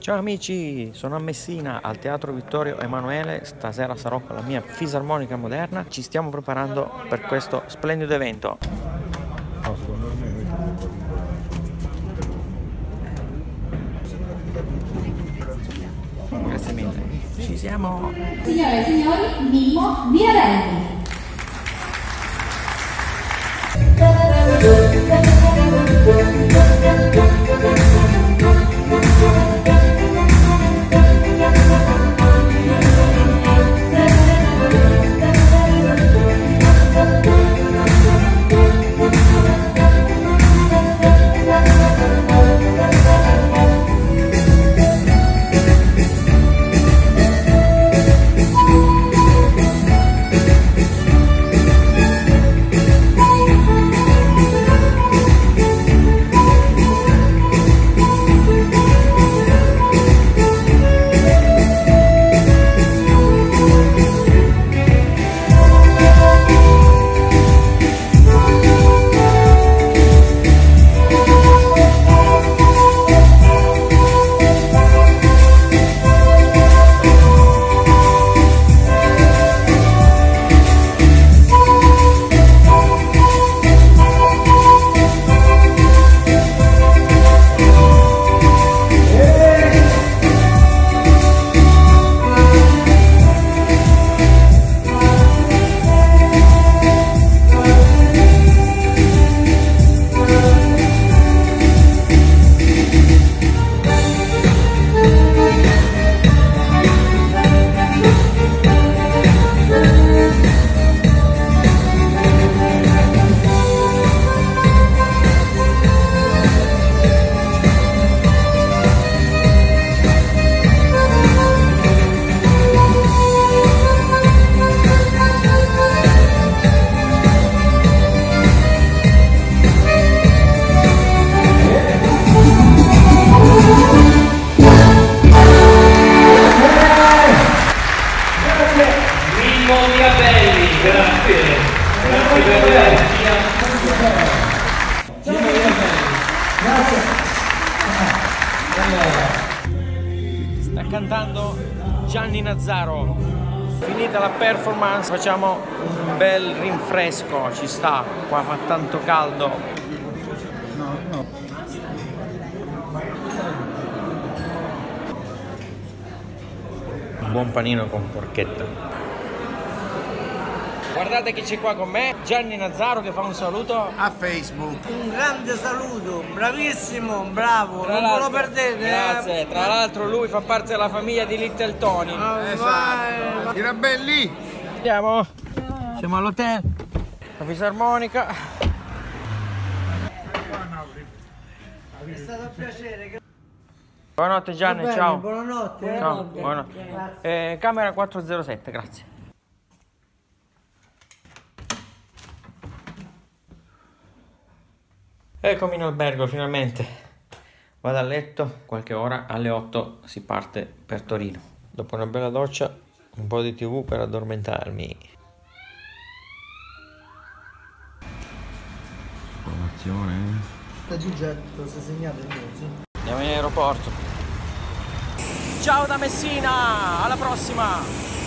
Ciao amici, sono a Messina al Teatro Vittorio Emanuele, stasera sarò con la mia fisarmonica moderna, ci stiamo preparando per questo splendido evento. Grazie mille, ci siamo! Signore e signori, Mimmo Viravelli. Sta cantando Gianni Nazzaro. Finita la performance facciamo un bel rinfresco, ci sta, qua fa tanto caldo. Un buon panino con porchetta. Guardate chi c'è qua con me, Gianni Nazzaro che fa un saluto a Facebook. Un grande saluto, bravissimo, bravo, non ve lo perdete. Grazie, tra l'altro lui fa parte della famiglia di Little Tony. Esatto. Mirabelli! Andiamo, siamo all'hotel, la fisarmonica. È stato un piacere. Buonanotte Gianni, Bene, ciao. Buonanotte. Ciao, buonanotte. Camera 407, grazie. Eccomi in albergo finalmente, vado a letto, qualche ora, alle 8 si parte per Torino. Dopo una bella doccia, un po' di TV per addormentarmi. Informazione. Gigetto, si segnate il Andiamo in aeroporto. Ciao da Messina, alla prossima!